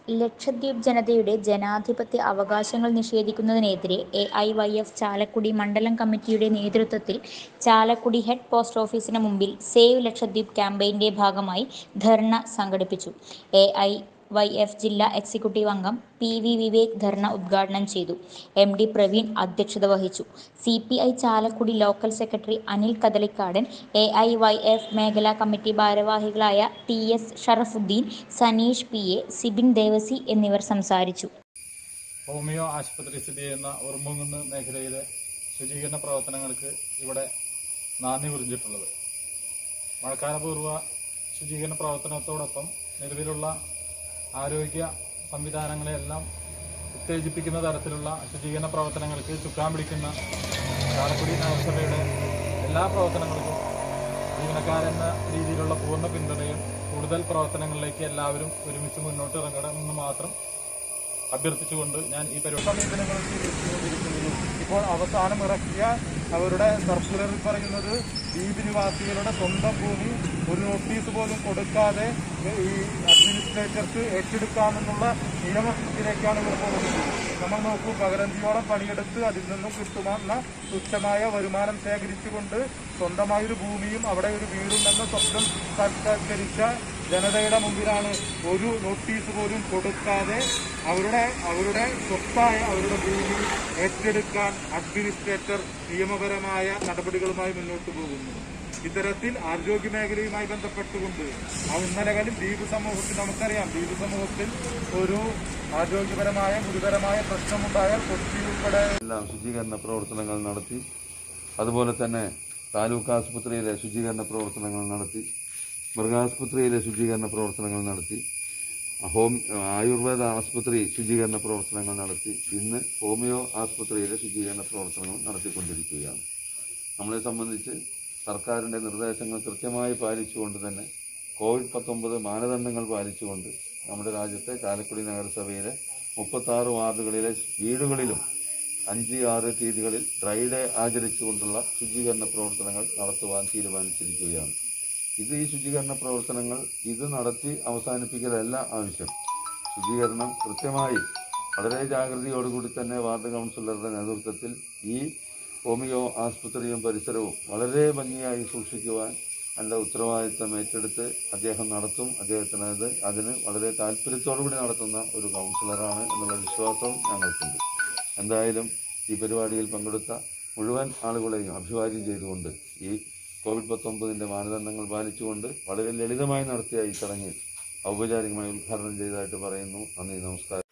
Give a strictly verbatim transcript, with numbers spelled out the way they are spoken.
ലക്ഷദ്വീപ് ജനതയുടെ ജനാധിപത്യ അവകാശങ്ങൾ നിഷേധിക്കുന്നതിനെതിരെ A I Y F Chalakudy മണ്ഡലം കമ്മിറ്റിയുടെ നേതൃത്വത്തിൽ ചാലക്കുടി ഹെഡ് പോസ്റ്റ് ഓഫീസിന് മുമ്പിൽ സേവ് ലക്ഷദ്വീപ് ക്യാമ്പയിന്റെ ഭാഗമായി ധർണ സംഘടിപ്പിച്ചു. എ ഐ വൈ എഫ് ജില്ലാ എക്സിക്യൂട്ടീവ് അംഗം പി വി വിവേക് ധർണ ഉദ്ഘാടനം ചെയ്തു. എം ഡി പ്രവീൺ അധ്യക്ഷത വഹിച്ചു. C P I Chalakudy local secretary Anil Kadalikkadan, A I Y F മേഖലാ കമ്മിറ്റി ഭാരവാഹികളായ T S Sharafuddin, Saneesh P A, Sibin Devasi എന്നിവർ സംസാരിച്ചു. ഹോമിയോ ആശുപത്രി സ്ഥിതി ചെയ്യുന്ന ഉറുമ്പുകുന്ന് മേഖലയിലെ ശുചീകരണ പ്രവർത്തനങ്ങൾക്ക് ഇവിടെ നാന്ദി കുറിച്ചിട്ടുള്ളത്. മഴക്കാലപൂർവ്വ ശുചീകരണ പ്രവർത്തനത്തോടൊപ്പം നിലവിലുള്ള ആരോഗ്യ സംവിധാനങ്ങളെയെല്ലാം ഉത്തേജിപ്പിക്കുന്ന തരത്തിലുള്ള ശുചീകരണ പ്രവർത്തനങ്ങൾക്ക് ചുക്കാൻ പിടിക്കുന്ന ചാലക്കുടി നഗരസഭയുടെ എല്ലാ പ്രവർത്തനങ്ങൾക്കും ജീവനക്കാരെന്ന രീതിയിലുള്ള പൂർണ്ണ പിന്തുണയും കൂടുതൽ പ്രവർത്തനങ്ങളിലേക്ക് എല്ലാവരും ഒരുമിച്ച് മുന്നോട്ട് ഇറങ്ങണമെന്ന് മാത്രം അഭ്യർത്ഥിച്ചുകൊണ്ട് ഞാൻ ഈ പരിപാടി സമീപനങ്ങൾ സ്വീകരിച്ചുകൊണ്ടിരിക്കുന്നു. ഇപ്പോൾ അവസാനം ഇറക്കിയ അവരുടെ സർക്കുലറിൽ പറയുന്നത് ദ്വീപ് നിവാസികളുടെ സ്വന്തം ഭൂമി ഒരു നോട്ടീസ് പോലും കൊടുക്കാതെ ഈ അഡ്മിനിസ്ട്രേറ്റർക്ക് ഏറ്റെടുക്കാമെന്നുള്ള നിയമത്തിലേക്കാണ് ഇവർ പോകുന്നത്. നമ്മൾ നോക്കൂ, പകരഞ്ചിയോളം പണിയെടുത്ത് അതിൽ നിന്നും കിട്ടുന്ന തുച്ഛമായ വരുമാനം ശേഖരിച്ചുകൊണ്ട് സ്വന്തമായൊരു ഭൂമിയും അവിടെ ഒരു വീടുമെന്ന സ്വപ്നം സാക്ഷാത്കരിച്ച ജനതയുടെ മുമ്പിലാണ് ഒരു നോട്ടീസ് പോലും കൊടുക്കാതെ അവരുടെ അവരുടെ സ്വത്തായ അവരുടെ ഭൂമി ഏറ്റെടുക്കാൻ അഡ്മിനിസ്ട്രേറ്റർ നിയമപരമായ നടപടികളുമായി മുന്നോട്ട് പോകുന്നു. ഇത്തരത്തിൽ ആരോഗ്യ മേഖലയുമായി ബന്ധപ്പെട്ടുകൊണ്ട് ആ ഇന്നലകളിൽ ദ്വീപ് സമൂഹത്തിൽ നമുക്കറിയാം, ദ്വീപ് സമൂഹത്തിൽ ഒരു ആരോഗ്യപരമായ ഗുരുതരമായ പ്രശ്നമുണ്ടായാൽ കൊച്ചി ഉൾപ്പെടെ എല്ലാം ശുചീകരണ പ്രവർത്തനങ്ങൾ നടത്തി. അതുപോലെ തന്നെ താലൂക്ക് ആശുപത്രിയിലെ ശുചീകരണ പ്രവർത്തനങ്ങൾ നടത്തി. മൃഗാശുപത്രിയിലെ ശുചീകരണ പ്രവർത്തനങ്ങൾ നടത്തി. ഹോം ആയുർവേദ ആശുപത്രി ശുചീകരണ പ്രവർത്തനങ്ങൾ നടത്തി. ഇന്ന് ഹോമിയോ ആശുപത്രിയിലെ ശുചീകരണ പ്രവർത്തനങ്ങൾ നടത്തിക്കൊണ്ടിരിക്കുകയാണ്. നമ്മളെ സംബന്ധിച്ച് സർക്കാരിൻ്റെ നിർദ്ദേശങ്ങൾ കൃത്യമായി പാലിച്ചുകൊണ്ട് തന്നെ കോവിഡ് പത്തൊമ്പത് മാനദണ്ഡങ്ങൾ പാലിച്ചുകൊണ്ട് നമ്മുടെ രാജ്യത്തെ ചാലക്കുടി നഗരസഭയിലെ മുപ്പത്താറ് വാർഡുകളിലെ വീടുകളിലും അഞ്ച് ആറ് തീയതികളിൽ ഡ്രൈ ഡേ ആചരിച്ചുകൊണ്ടുള്ള ശുചീകരണ പ്രവർത്തനങ്ങൾ നടത്തുവാൻ തീരുമാനിച്ചിരിക്കുകയാണ്. ഇത് ഈ ശുചീകരണ പ്രവർത്തനങ്ങൾ ഇത് നടത്തി അവസാനിപ്പിക്കലല്ല ആവശ്യം. ശുചീകരണം കൃത്യമായി വളരെ ജാഗ്രതയോടുകൂടി തന്നെ വാർഡ് കൗൺസിലറുടെ നേതൃത്വത്തിൽ ഈ ഹോമിയോ ആശുപത്രിയും പരിസരവും വളരെ ഭംഗിയായി സൂക്ഷിക്കുവാൻ എൻ്റെ ഉത്തരവാദിത്തം ഏറ്റെടുത്ത് അദ്ദേഹം നടത്തും. അദ്ദേഹത്തിന് അത് അതിന് വളരെ താല്പര്യത്തോടുകൂടി നടത്തുന്ന ഒരു കൗൺസിലറാണ് എന്നുള്ള വിശ്വാസവും ഞങ്ങൾക്കുണ്ട്. എന്തായാലും ഈ പരിപാടിയിൽ പങ്കെടുത്ത മുഴുവൻ ആളുകളെയും അഭിവാദ്യം ചെയ്തുകൊണ്ട് ഈ കോവിഡ് പത്തൊമ്പതിൻ്റെ മാനദണ്ഡങ്ങൾ പാലിച്ചുകൊണ്ട് വളരെ ലളിതമായി നടത്തിയ ഈ ചടങ്ങിൽ ഔപചാരികമായി ഉദ്ഘാടനം ചെയ്തതായിട്ട് പറയുന്നു. നന്ദി, നമസ്കാരം.